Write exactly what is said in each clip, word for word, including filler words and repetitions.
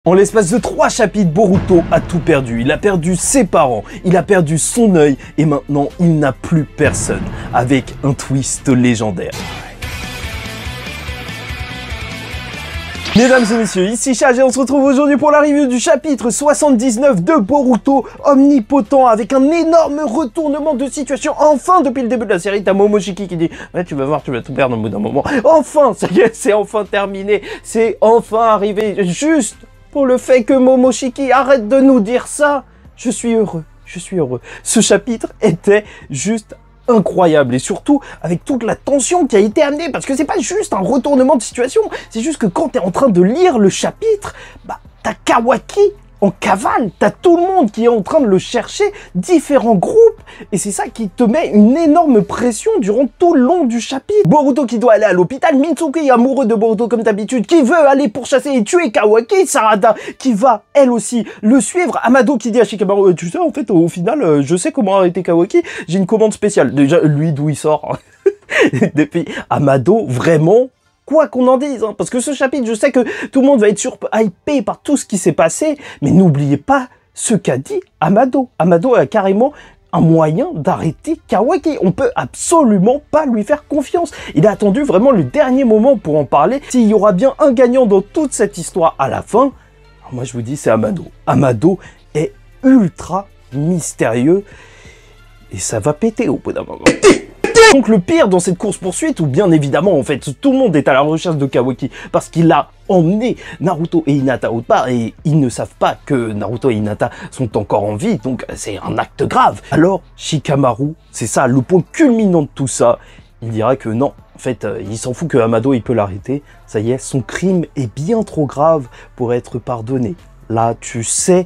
En l'espace de trois chapitres, Boruto a tout perdu. Il a perdu ses parents, il a perdu son œil et maintenant il n'a plus personne, avec un twist légendaire. Mesdames et messieurs, ici Chage et on se retrouve aujourd'hui pour la review du chapitre soixante-dix-neuf de Boruto Omnipotent avec un énorme retournement de situation. Enfin, depuis le début de la série, t'as Momoshiki qui dit ouais, tu vas voir, tu vas tout perdre au bout d'un moment. Enfin, ça y est, c'est enfin terminé, c'est enfin arrivé, juste pour le fait que Momoshiki arrête de nous dire ça. Je suis heureux, je suis heureux. Ce chapitre était juste incroyable et surtout avec toute la tension qui a été amenée parce que c'est pas juste un retournement de situation, c'est juste que quand t'es en train de lire le chapitre, bah t'as Kawaki en cavale, t'as tout le monde qui est en train de le chercher, différents groupes, et c'est ça qui te met une énorme pression durant tout le long du chapitre. Boruto qui doit aller à l'hôpital, Mitsuki amoureux de Boruto comme d'habitude, qui veut aller pourchasser et tuer Kawaki, Sarada qui va elle aussi le suivre, Amado qui dit à Shikamaru, tu sais en fait au final je sais comment arrêter Kawaki, j'ai une commande spéciale. Déjà lui d'où il sort. Depuis Amado vraiment, quoi qu'on en dise, hein, parce que ce chapitre, je sais que tout le monde va être surhypé par tout ce qui s'est passé, mais n'oubliez pas ce qu'a dit Amado. Amado a carrément un moyen d'arrêter Kawaki. On peut absolument pas lui faire confiance. Il a attendu vraiment le dernier moment pour en parler. S'il y aura bien un gagnant dans toute cette histoire à la fin, moi je vous dis c'est Amado. Amado est ultra mystérieux et ça va péter au bout d'un moment. Donc le pire dans cette course-poursuite, où bien évidemment, en fait, tout le monde est à la recherche de Kawaki, parce qu'il a emmené Naruto et Hinata autre part, et ils ne savent pas que Naruto et Hinata sont encore en vie, donc c'est un acte grave. Alors, Shikamaru, c'est ça, le point culminant de tout ça, il dira que non, en fait, il s'en fout que Amado, il peut l'arrêter, ça y est, son crime est bien trop grave pour être pardonné. Là, tu sais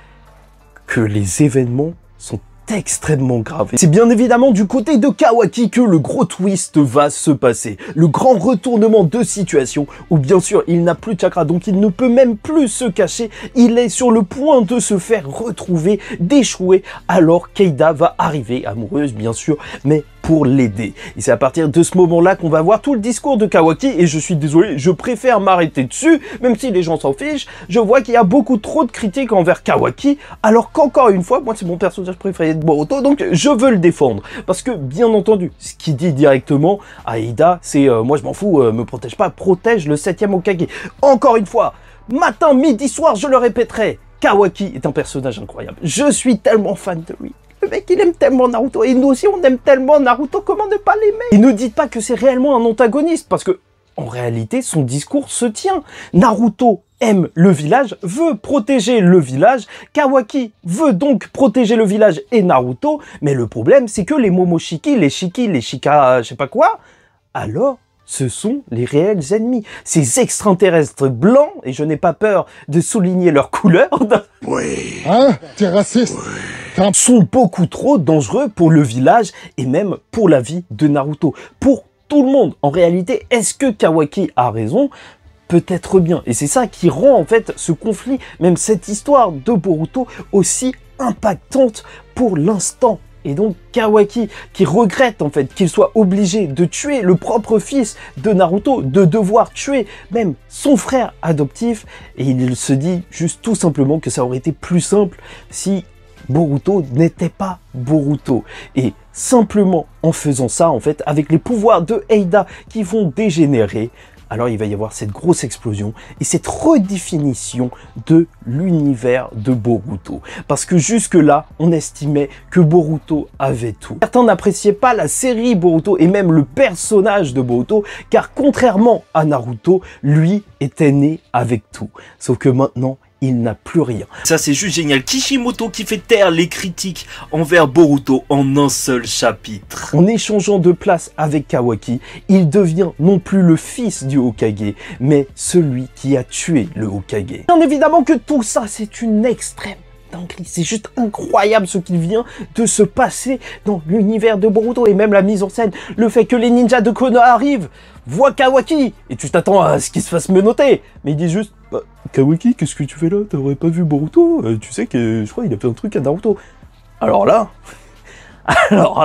que les événements sont extrêmement grave. C'est bien évidemment du côté de Kawaki que le gros twist va se passer. Le grand retournement de situation où bien sûr il n'a plus de chakra, donc il ne peut même plus se cacher. Il est sur le point de se faire retrouver, d'échouer, alors Keida va arriver, amoureuse bien sûr, mais pour l'aider. Et c'est à partir de ce moment-là qu'on va voir tout le discours de Kawaki, et je suis désolé, je préfère m'arrêter dessus, même si les gens s'en fichent. Je vois qu'il y a beaucoup trop de critiques envers Kawaki, alors qu'encore une fois, moi c'est mon personnage préféré de Boruto, donc je veux le défendre. Parce que, bien entendu, ce qu'il dit directement à Ida, c'est euh, moi je m'en fous, euh, me protège pas, protège le septième Hokage. Encore une fois, matin, midi, soir, je le répéterai, Kawaki est un personnage incroyable. Je suis tellement fan de lui. Le mec, il aime tellement Naruto, et nous aussi, on aime tellement Naruto, comment ne pas l'aimer? Et ne dites pas que c'est réellement un antagoniste, parce que, en réalité, son discours se tient. Naruto aime le village, veut protéger le village, Kawaki veut donc protéger le village et Naruto, mais le problème, c'est que les Momoshiki, les Shiki, les Shika, je sais pas quoi, alors ce sont les réels ennemis. Ces extraterrestres blancs, et je n'ai pas peur de souligner leur couleur, oui. Hein? T'es raciste? Oui. Sont beaucoup trop dangereux pour le village et même pour la vie de Naruto. Pour tout le monde. En réalité, est-ce que Kawaki a raison? Peut-être bien. Et c'est ça qui rend en fait ce conflit, même cette histoire de Boruto, aussi impactante pour l'instant. Et donc Kawaki qui regrette en fait qu'il soit obligé de tuer le propre fils de Naruto, de devoir tuer même son frère adoptif, et il se dit juste tout simplement que ça aurait été plus simple si Boruto n'était pas Boruto. Et simplement en faisant ça, en fait, avec les pouvoirs de Eida qui vont dégénérer, alors il va y avoir cette grosse explosion et cette redéfinition de l'univers de Boruto. Parce que jusque-là, on estimait que Boruto avait tout. Certains n'appréciaient pas la série Boruto et même le personnage de Boruto, car contrairement à Naruto, lui était né avec tout. Sauf que maintenant, il n'a plus rien. Ça c'est juste génial. Kishimoto qui fait taire les critiques envers Boruto en un seul chapitre. En échangeant de place avec Kawaki, il devient non plus le fils du Hokage, mais celui qui a tué le Hokage. Bien évidemment que tout ça c'est une extrême dinguerie. C'est juste incroyable ce qui vient de se passer dans l'univers de Boruto, et même la mise en scène, le fait que les ninjas de Konoha arrivent, voient Kawaki, et tu t'attends à ce qu'ils se fassent menotter, mais ils disent juste bah, Kawaki, qu'est-ce que tu fais là? T'aurais pas vu Boruto? euh, Tu sais que je crois qu'il a fait un truc à Naruto. Alors là, alors là,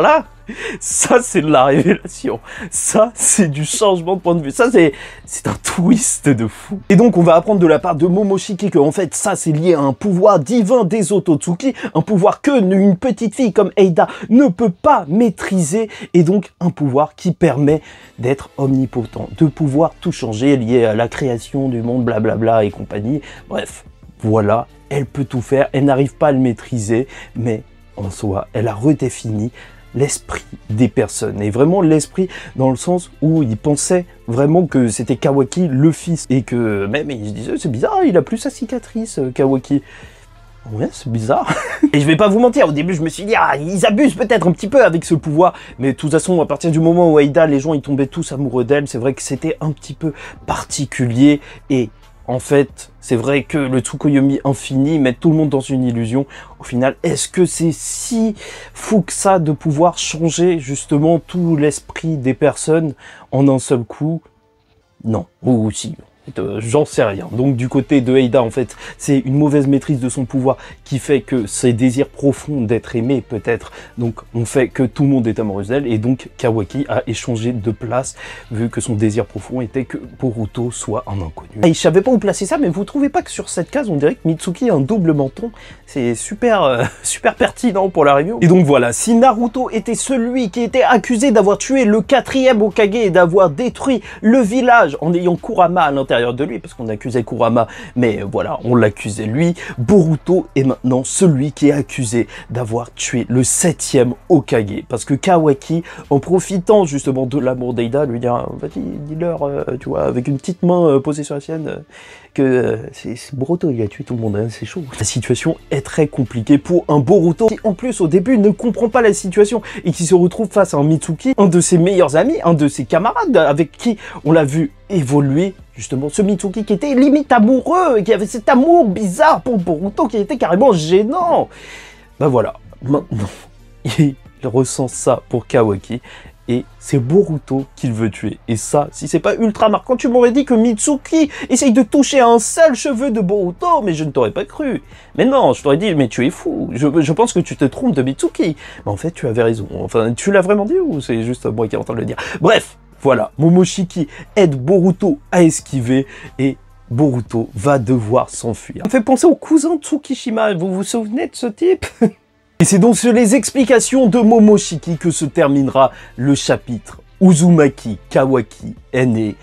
Ça, c'est de la révélation. Ça, c'est du changement de point de vue. Ça, c'est c'est un twist de fou. Et donc, on va apprendre de la part de Momoshiki que, en fait, ça, c'est lié à un pouvoir divin des Otsutsuki, un pouvoir que une petite fille comme Eida ne peut pas maîtriser, et donc un pouvoir qui permet d'être omnipotent, de pouvoir tout changer, lié à la création du monde, blablabla et compagnie. Bref, voilà, elle peut tout faire, elle n'arrive pas à le maîtriser, mais en soi, elle a redéfini l'esprit des personnes, et vraiment l'esprit dans le sens où il pensait vraiment que c'était Kawaki le fils, et que même il se disait c'est bizarre, il a plus sa cicatrice Kawaki. Ouais, c'est bizarre. Et je vais pas vous mentir, au début je me suis dit ah ils abusent peut-être un petit peu avec ce pouvoir, mais de toute façon à partir du moment où Eida, les gens ils tombaient tous amoureux d'elle, c'est vrai que c'était un petit peu particulier. Et en fait, c'est vrai que le Tsukuyomi infini met tout le monde dans une illusion. Au final, est-ce que c'est si fou que ça de pouvoir changer justement tout l'esprit des personnes en un seul coup? Non, ou si. Euh, J'en sais rien. Donc du côté de Eida, en fait, c'est une mauvaise maîtrise de son pouvoir qui fait que ses désirs profonds d'être aimé, peut-être, donc on fait que tout le monde est amoureux d'elle, et donc Kawaki a échangé de place, vu que son désir profond était que Boruto soit un inconnu. Et je savais pas où placer ça, mais vous trouvez pas que sur cette case, on dirait que Mitsuki a un double menton? C'est super, euh, super pertinent pour la review. Et donc voilà, si Naruto était celui qui était accusé d'avoir tué le quatrième Hokage et d'avoir détruit le village en ayant Kurama à l'intérieur de lui, parce qu'on accusait Kurama, mais voilà, on l'accusait lui, Boruto est maintenant celui qui est accusé d'avoir tué le septième Hokage, parce que Kawaki, en profitant justement de l'amour d'Eida, lui dit ah, vas-y, dis-leur, euh, tu vois, avec une petite main euh, posée sur la sienne, euh, que euh, c'est Boruto, il a tué tout le monde, hein, c'est chaud. La situation est très compliquée pour un Boruto qui, en plus, au début, ne comprend pas la situation et qui se retrouve face à un Mitsuki, un de ses meilleurs amis, un de ses camarades, avec qui on l'a vu évoluer. Justement, ce Mitsuki qui était limite amoureux, et qui avait cet amour bizarre pour Boruto qui était carrément gênant. Ben voilà, maintenant, il ressent ça pour Kawaki, et c'est Boruto qu'il veut tuer. Et ça, si c'est pas ultra marquant, tu m'aurais dit que Mitsuki essaye de toucher un seul cheveu de Boruto, mais je ne t'aurais pas cru. Mais non, je t'aurais dit, mais tu es fou, je, je pense que tu te trompes de Mitsuki. Mais en fait, tu avais raison. Enfin, tu l'as vraiment dit ou c'est juste moi qui est en train de le dire? Bref. Voilà, Momoshiki aide Boruto à esquiver et Boruto va devoir s'enfuir. Ça me fait penser au cousin Tsukishima, vous vous souvenez de ce type? Et c'est donc sur les explications de Momoshiki que se terminera le chapitre. Uzumaki Kawaki est né.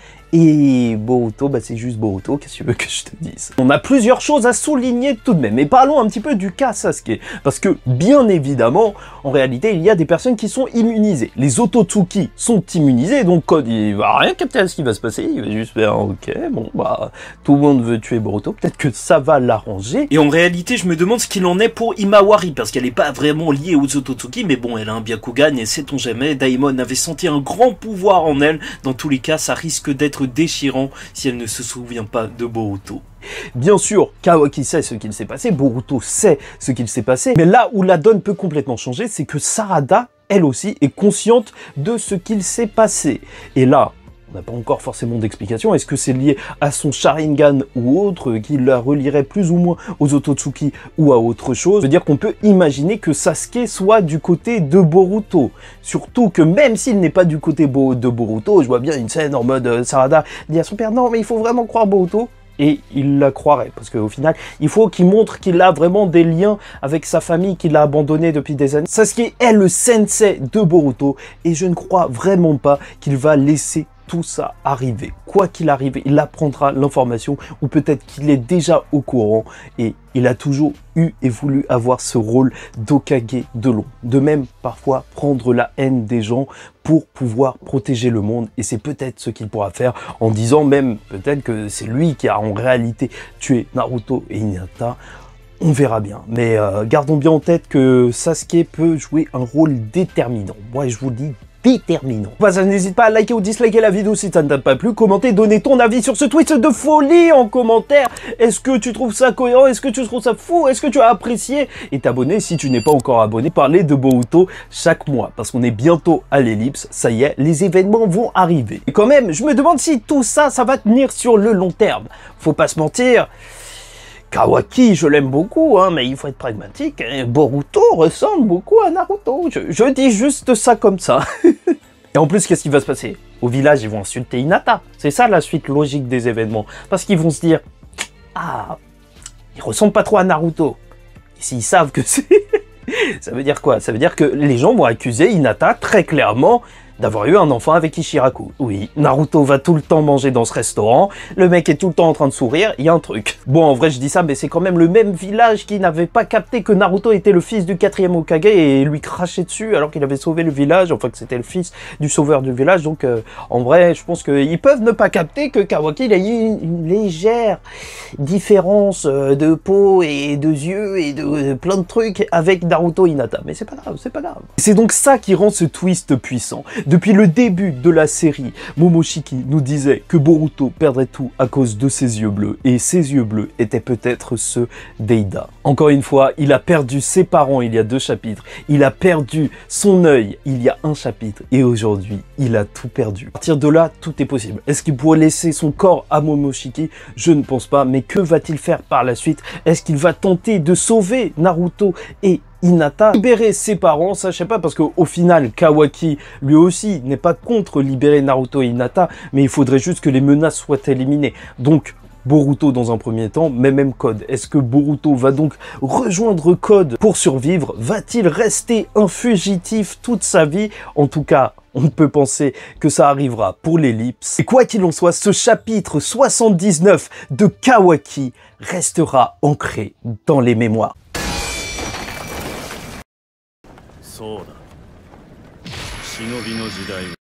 Et Boruto, bah c'est juste Boruto, qu'est-ce que tu veux que je te dise? On a plusieurs choses à souligner tout de même, et parlons un petit peu du cas Sasuke, parce que bien évidemment, en réalité, il y a des personnes qui sont immunisées. Les Otsutsuki sont immunisés, donc Code, il va rien capter à ce qui va se passer, il va juste faire, ok, bon, bah, tout le monde veut tuer Boruto, peut-être que ça va l'arranger. Et en réalité, je me demande ce qu'il en est pour Himawari, parce qu'elle n'est pas vraiment liée aux Otsutsuki, mais bon, elle a un Byakugan, et sait-on jamais, Daimon avait senti un grand pouvoir en elle, dans tous les cas, ça risque d'être déchirant si elle ne se souvient pas de Boruto. Bien sûr, Kawaki sait ce qu'il s'est passé, Boruto sait ce qu'il s'est passé, mais là où la donne peut complètement changer, c'est que Sarada, elle aussi, est consciente de ce qu'il s'est passé. Et là, on n'a pas encore forcément d'explication. Est-ce que c'est lié à son Sharingan ou autre, qui la relierait plus ou moins aux Otsutsuki ou à autre chose? C'est-à-dire qu'on peut imaginer que Sasuke soit du côté de Boruto. Surtout que même s'il n'est pas du côté de Boruto, je vois bien une scène en mode euh, Sarada dit à son père « Non, mais il faut vraiment croire Boruto ». Et il la croirait, parce qu'au final, il faut qu'il montre qu'il a vraiment des liens avec sa famille qu'il a abandonné depuis des années. Sasuke est le sensei de Boruto, et je ne crois vraiment pas qu'il va laisser tout ça arriver. Quoi qu'il arrive, il apprendra l'information, ou peut-être qu'il est déjà au courant, et il a toujours eu et voulu avoir ce rôle d'Hokage de l'ombre. De même, parfois, prendre la haine des gens pour pouvoir protéger le monde, et c'est peut-être ce qu'il pourra faire en disant même, peut-être que c'est lui qui a en réalité tué Naruto et Hinata. On verra bien, mais euh, gardons bien en tête que Sasuke peut jouer un rôle déterminant. Moi, je vous le dis, déterminant. Bah, ça n'hésite pas à liker ou disliker la vidéo si ça ne t'a pas plu, commenter, donner ton avis sur ce twist de folie en commentaire. Est-ce que tu trouves ça cohérent? Est-ce que tu trouves ça fou? Est-ce que tu as apprécié? Et t'abonner si tu n'es pas encore abonné. Parler de Boruto chaque mois, parce qu'on est bientôt à l'ellipse, ça y est, les événements vont arriver. Et quand même, je me demande si tout ça, ça va tenir sur le long terme. Faut pas se mentir, Kawaki, je l'aime beaucoup, hein, mais il faut être pragmatique. Hein. Boruto ressemble beaucoup à Naruto. Je, je dis juste ça comme ça. Et en plus, qu'est-ce qui va se passer? Au village, ils vont insulter Hinata. C'est ça la suite logique des événements. Parce qu'ils vont se dire, ah, il ressemble pas trop à Naruto. Et s'ils savent que c'est... ça veut dire quoi? Ça veut dire que les gens vont accuser Hinata très clairement d'avoir eu un enfant avec Ishiraku. Oui, Naruto va tout le temps manger dans ce restaurant, le mec est tout le temps en train de sourire, il y a un truc. Bon, en vrai, je dis ça, mais c'est quand même le même village qui n'avait pas capté que Naruto était le fils du quatrième Hokage et lui crachait dessus alors qu'il avait sauvé le village, enfin que c'était le fils du sauveur du village, donc euh, en vrai, je pense qu'ils peuvent ne pas capter que Kawaki, il a eu une, une légère différence euh, de peau et de yeux et de euh, plein de trucs avec Naruto Hinata, mais c'est pas grave, c'est pas grave. C'est donc ça qui rend ce twist puissant. Depuis le début de la série, Momoshiki nous disait que Boruto perdrait tout à cause de ses yeux bleus, et ses yeux bleus étaient peut-être ceux d'Eida. Encore une fois, il a perdu ses parents il y a deux chapitres, il a perdu son œil il y a un chapitre, et aujourd'hui, il a tout perdu. À partir de là, tout est possible. Est-ce qu'il pourrait laisser son corps à Momoshiki? Je ne pense pas, mais que va-t-il faire par la suite? Est-ce qu'il va tenter de sauver Naruto et Hinata, libérer ses parents? Ça je sais pas, parce qu'au final Kawaki lui aussi n'est pas contre libérer Naruto et Hinata, mais il faudrait juste que les menaces soient éliminées. Donc Boruto dans un premier temps, mais même Code. Est-ce que Boruto va donc rejoindre Code pour survivre? Va-t-il rester un fugitif toute sa vie? En tout cas, on peut penser que ça arrivera pour l'ellipse. Et quoi qu'il en soit, ce chapitre soixante-dix-neuf de Kawaki restera ancré dans les mémoires. そうだ。忍びの時代